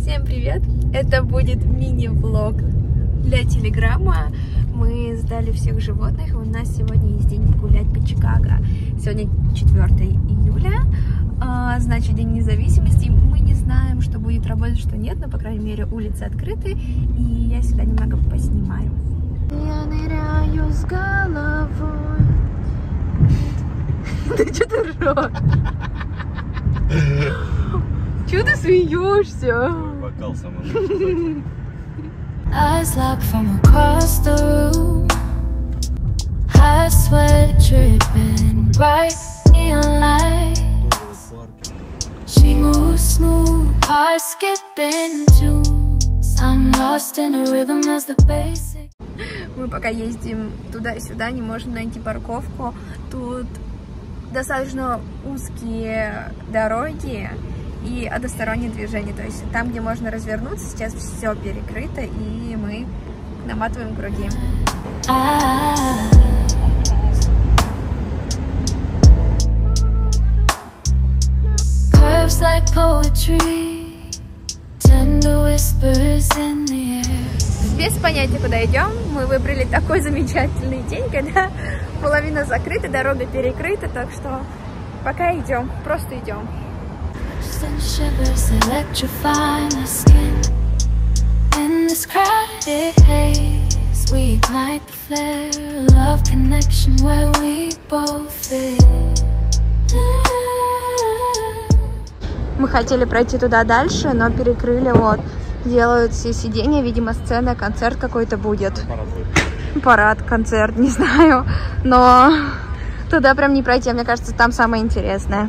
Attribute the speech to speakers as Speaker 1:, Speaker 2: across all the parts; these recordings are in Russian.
Speaker 1: Всем привет! Это будет мини-влог для Телеграма. Мы сдали всех животных, и у нас сегодня есть день гулять по Чикаго. Сегодня 4 июля, значит День независимости. Мы не знаем, что будет работать, что нет, но, по крайней мере, улицы открыты, и я сюда немного поснимаю. Я ныряю с головой. Ты что ты ржешь? Чего ты смеешься?
Speaker 2: Бокал самый.
Speaker 3: Eyes locked from across the room. Hot sweat dripping, bright neon lights. She moves smooth, heart skipping tunes. I'm lost in a rhythm as the basic.
Speaker 1: Мы пока ездим туда-сюда, не можем найти парковку. Тут достаточно узкие дороги и одностороннее движение, то есть там, где можно развернуться, сейчас все перекрыто, и мы наматываем круги. Без понятия, куда идем. Мы выбрали такой замечательный день, когда половина закрыта, дорога перекрыта, так что пока идем, просто идем.
Speaker 3: And shivers electrify my skin. In this crowded haze, we ignite the flare. Love connection where we both fit.
Speaker 1: Мы хотели пройти туда дальше, но перекрыли, вот. Делают все сиденья, видимо, сцена, концерт какой-то будет. Парад, концерт, не знаю. Но туда прям не пройти, мне кажется, там самое интересное.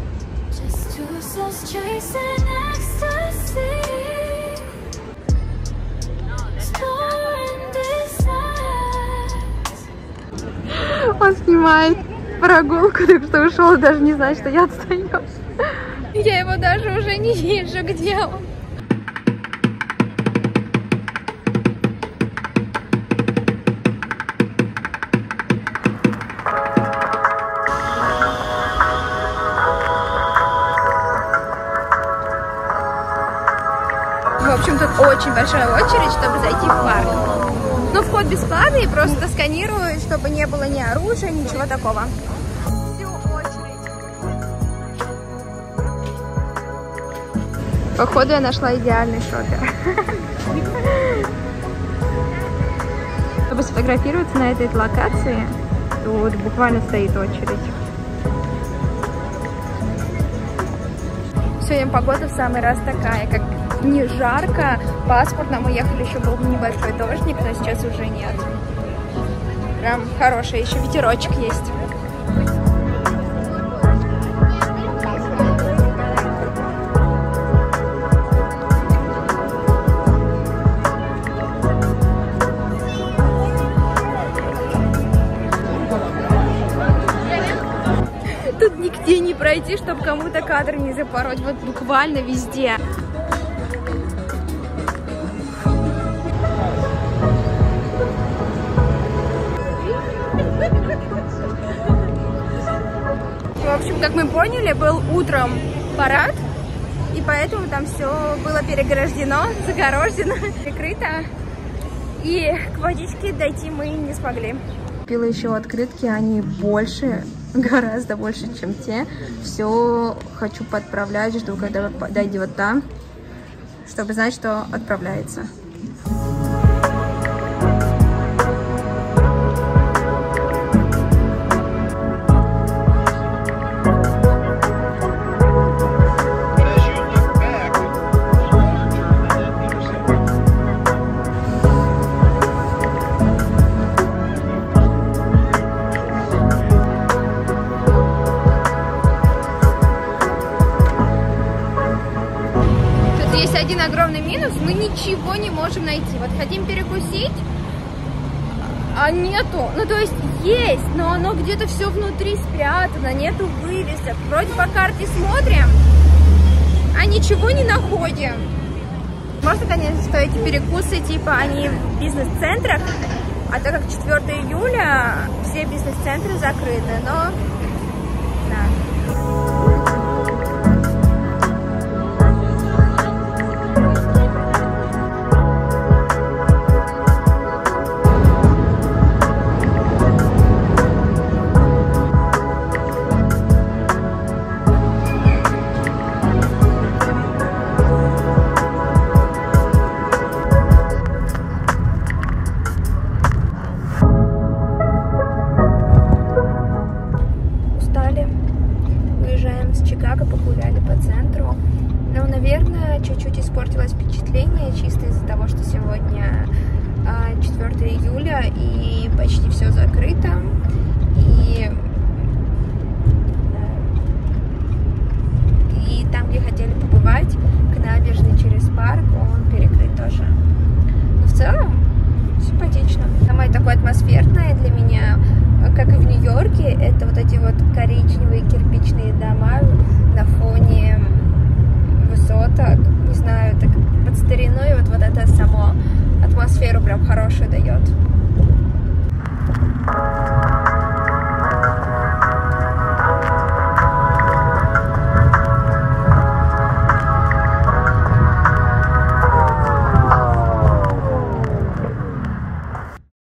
Speaker 1: Он снимает прогулку, так что ушел, даже не знает, что я отстаю. Я его даже уже не вижу, где он. В общем, тут очень большая очередь, чтобы зайти в парк. Но вход бесплатный, просто сканируют, чтобы не было ни оружия, ничего такого. Всю очередь. Походу, я нашла идеальный шопер. Чтобы сфотографироваться на этой локации, тут буквально стоит очередь. Сегодня погода в самый раз такая, как не жарко, пасмурно. Мы ехали, еще был небольшой дождик, но сейчас уже нет. Прям хороший, еще ветерочек есть. Тут нигде не пройти, чтобы кому-то кадр не запороть. Вот буквально везде. В общем, как мы поняли, был утром парад, и поэтому там все было переграждено, загорожено, прикрыто, и к водичке дойти мы не смогли. Купила еще открытки, они больше, гораздо больше, чем те. Все хочу подправлять, жду, когда дойдет там, чтобы знать, что отправляется. Есть один огромный минус, мы ничего не можем найти. Вот хотим перекусить, а нету. Ну, то есть, но оно где-то все внутри спрятано, нету вывесок. Вроде по карте смотрим, а ничего не находим. Можно, конечно, что эти перекусы, типа, они в бизнес-центрах, а так как 4 июля, все бизнес-центры закрыты, но... Да. чуть-чуть испортилось впечатление чисто из-за того, что сегодня 4 июля и почти все закрыто. И там, где хотели побывать, к набережной через парк, он перекрыт тоже. Но в целом симпатично. Самое такое атмосферное для меня, как и в Нью-Йорке, это вот эти вот коричневые кирпичные дома